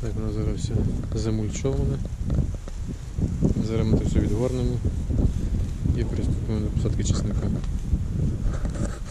Так, у нас зараз все замульчоване. Зараз ми це все відгорнемо і приступимо до посадки чесника.